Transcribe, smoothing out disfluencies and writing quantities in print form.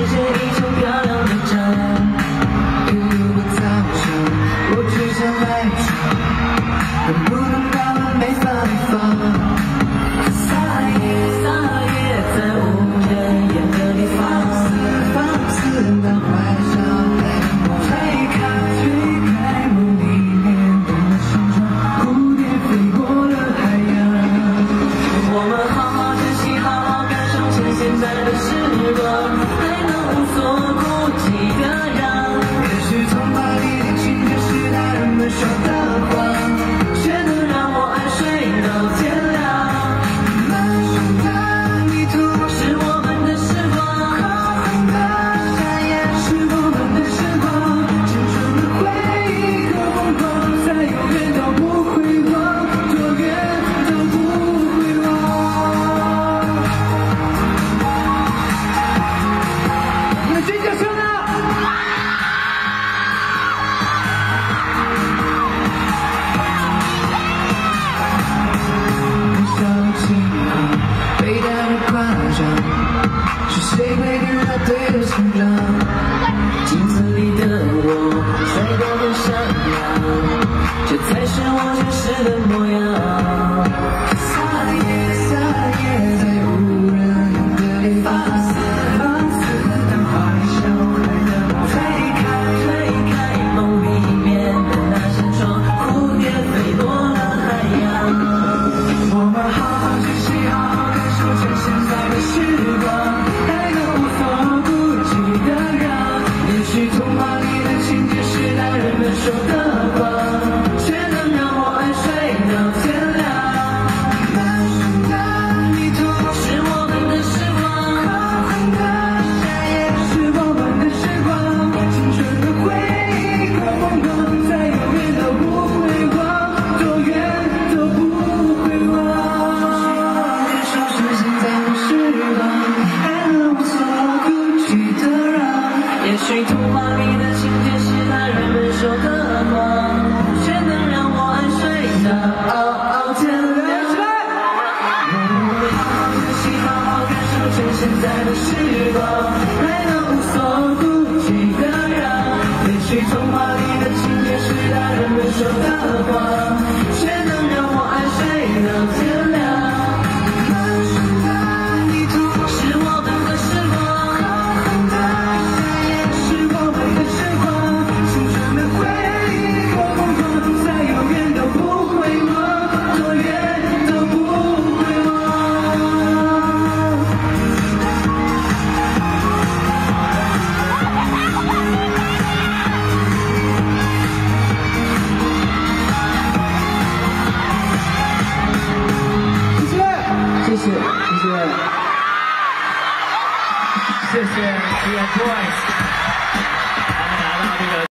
界一张漂亮的照。如果早上我只想赖床，能不能把我没法放？撒野在无人烟的地方，放肆的怀上。 是谁会给他对的成长？镜子里的我，帅得很闪亮，这才是我真实的模样。撒野在无人的地方，放肆的坏小孩的梦，推开梦里面的那扇窗，蝴蝶飞落了海洋。我们好好学习，好好感受着现在的时光。 说的话，却能让我安睡到天亮。满身的泥土是我们的时光，狂欢的夏夜是我们的时光，青春的回忆和疯狂，再永远都不会忘，多远都不会忘。也许是现在的时光，还能无所顾忌的让，也许童话里的情节是大人们说的。 却能让我安睡到天亮。我们好好学习，好好感受着现在的时光，还能无所顾忌的让。也许童话里的情节是大人们说的话，却能让我安睡到天亮。 谢谢 TFBOYS。